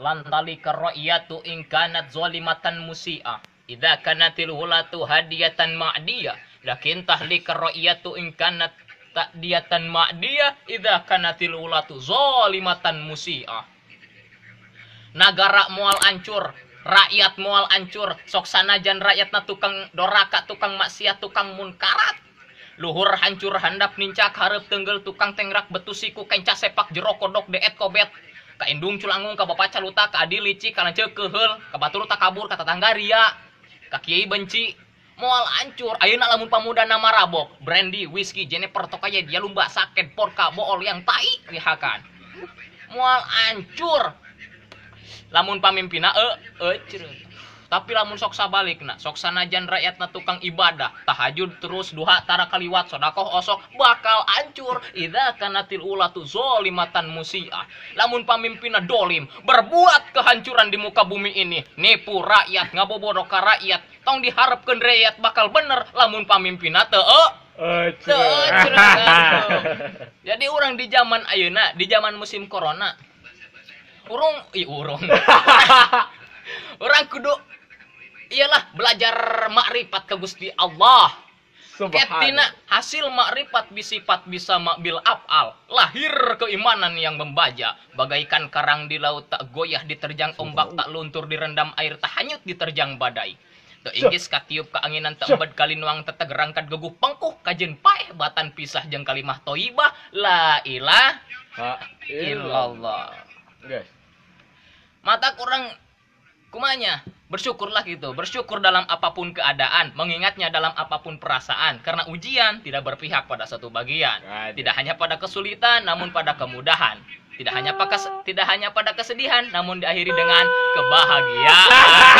lan talika ra'iyatu in kanat zalimatan musi'a idza kanatil hulatu hadiyatan ma'diyah lakin tahlika ra'iyatu in kanat ta'diyatan ma'diyah idza kanatil hulatu zalimatan musi'a. Nagara moal ancur, rakyat moal ancur, sok sanajan rakyatna tukang doraka, tukang maksiat, tukang munkarat. Luhur hancur handap nincak hareup teunggel tukang tengrak betusiku kenca sepak jero kodok deet kobet. Ka indung culangung ka bapak caluta ka adi licik ka lanceuk keheul ka batur tak kabur ka tetangga ria ka kiai benci moal ancur. Ayeuna lamun pamuda nama rabok brandy whisky Jennifer tokaya dia lumba sakit porka bool yang tai rihakan moal ancur. Lamun pamimpina cereuh. Tapi lamun sok sabalikna, sok sanajan rakyatna tukang ibadah, tahajud terus duha tara kaliwat sedekah osok bakal hancur. Idza kanatil ulatu zalimatan musiah. Lamun pamimpinna dolim, berbuat kehancuran di muka bumi ini, nipu rakyat, ngabobodo ka rakyat, tong diharapkeun rakyat bakal bener lamun pamimpinna teu Jadi orang di zaman ayeuna, di zaman musim corona, urung orang kudu iyalah belajar makrifat ke Gusti Allah. Ketina hasil makrifat bisifat bisa makbil afal, lahir keimanan yang membaja, bagaikan karang di laut tak goyah diterjang ombak, tak luntur direndam air, tak hanyut diterjang badai. Teu inggis katiup keanginan teu embad kalinuang tetegerangkat geguh pengkuh kajen paeh batan pisah jeung kalimah thayyibah la ilaha illallah. Guys. Mata kurang kumanya bersyukurlah gitu, bersyukur dalam apapun keadaan, mengingatnya dalam apapun perasaan, karena ujian tidak berpihak pada satu bagian, tidak hanya pada kesulitan namun pada kemudahan, tidak hanya pada kesedihan namun diakhiri dengan kebahagiaan.